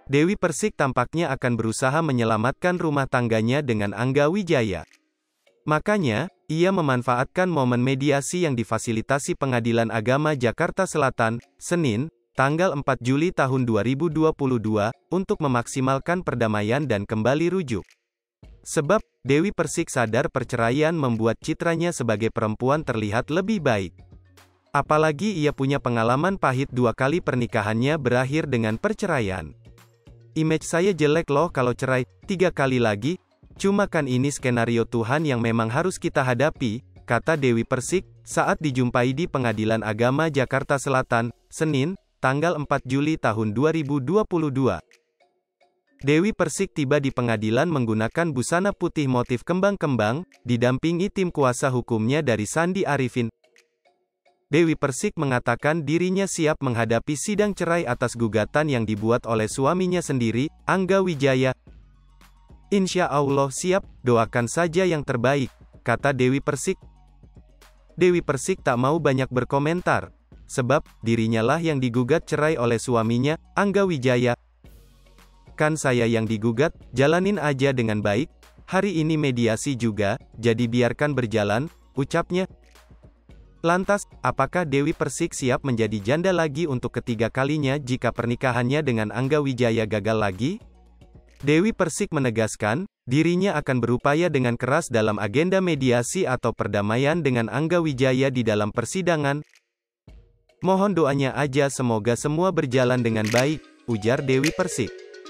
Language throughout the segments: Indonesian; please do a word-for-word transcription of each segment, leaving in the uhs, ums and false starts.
Dewi Persik tampaknya akan berusaha menyelamatkan rumah tangganya dengan Angga Wijaya. Makanya, ia memanfaatkan momen mediasi yang difasilitasi Pengadilan Agama Jakarta Selatan, Senin, tanggal empat Juli tahun dua ribu dua puluh dua, untuk memaksimalkan perdamaian dan kembali rujuk. Sebab, Dewi Persik sadar perceraian membuat citranya sebagai perempuan terlihat lebih baik. Apalagi ia punya pengalaman pahit dua kali pernikahannya berakhir dengan perceraian. Image saya jelek loh kalau cerai, tiga kali lagi, cuma kan ini skenario Tuhan yang memang harus kita hadapi, kata Dewi Persik, saat dijumpai di Pengadilan Agama Jakarta Selatan, Senin, tanggal empat Juli tahun dua ribu dua puluh dua. Dewi Persik tiba di pengadilan menggunakan busana putih motif kembang-kembang, didampingi tim kuasa hukumnya dari Sandi Arifin. Dewi Persik mengatakan dirinya siap menghadapi sidang cerai atas gugatan yang dibuat oleh suaminya sendiri, Angga Wijaya. Insya Allah siap, doakan saja yang terbaik, kata Dewi Persik. Dewi Persik tak mau banyak berkomentar, sebab, dirinya lah yang digugat cerai oleh suaminya, Angga Wijaya. Kan saya yang digugat, jalanin aja dengan baik, hari ini mediasi juga, jadi biarkan berjalan, ucapnya. Lantas, apakah Dewi Persik siap menjadi janda lagi untuk ketiga kalinya jika pernikahannya dengan Angga Wijaya gagal lagi? Dewi Persik menegaskan, dirinya akan berupaya dengan keras dalam agenda mediasi atau perdamaian dengan Angga Wijaya di dalam persidangan. Mohon doanya aja semoga semua berjalan dengan baik, ujar Dewi Persik.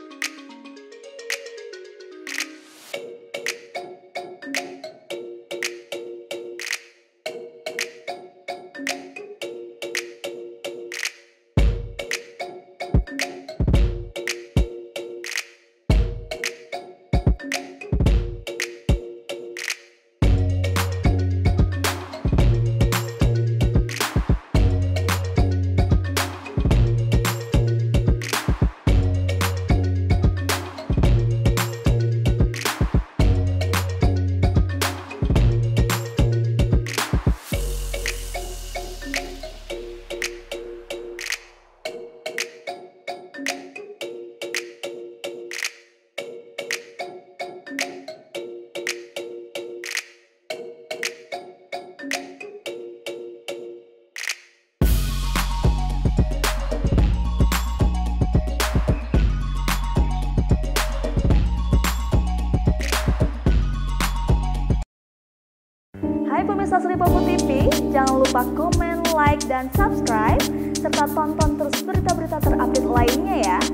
Hai pemirsa Sri Popo T V, jangan lupa komen, like, dan subscribe, serta tonton terus berita-berita terupdate lainnya ya.